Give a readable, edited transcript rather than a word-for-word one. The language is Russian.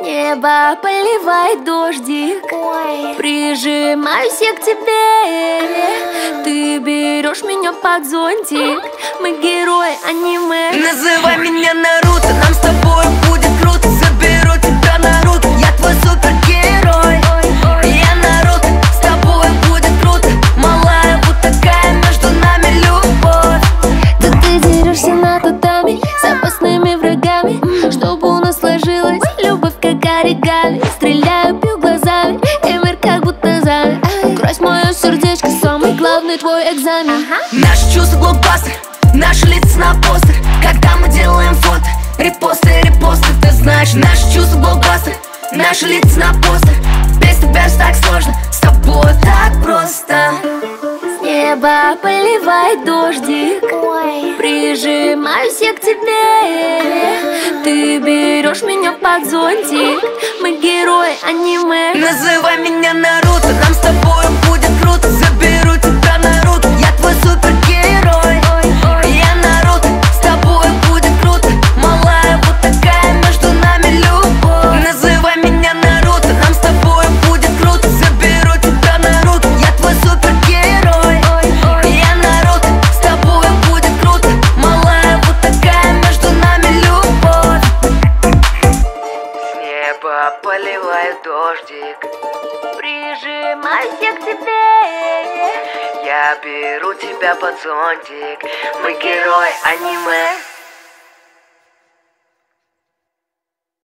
Небо поливает дождик. Ой. Прижимаюсь я к тебе. Ты берешь меня под зонтик. Мы герои аниме. Называй меня Наруто, нам с тобой будет круто. Заберу тебя на руки, я твой супергерой. Я Наруто, с тобой будет круто. Малая, вот такая между нами любовь. Тут ты дерешься на татами с опасными врагами, чтобы у нас сложилась любовь как оригами. Стреляю, бью глазами, и мир как будто замер. Крось мое сердечко, самый главный твой экзамен. Наши чувства блокбастер, наши лица на постер. Когда мы делаем фото, репосты, ты знаешь. Наши чувства блокбастер, наши лица на постер. Без тебя же так сложно, с тобой так просто. С неба поливает дождик. Ой. Прижимаюсь я к тебе. Ты берешь меня под зонтик. Мы герои аниме. Называй меня Наруто, нам с тобой будет круто. Заберу тебя на руки, я твой супергерой. Я Наруто, с тобой будет круто. Малая, вот такая между нами любовь. Называй меня Наруто, нам с тобой будет круто. Заберу тебя на руки, я твой супергерой. Я Наруто, с тобой будет круто. Малая, вот такая между нами любовь. С неба поливает дождик. Прижимаюсь я к тебе. Я беру тебя под зонтик. Мы герои аниме.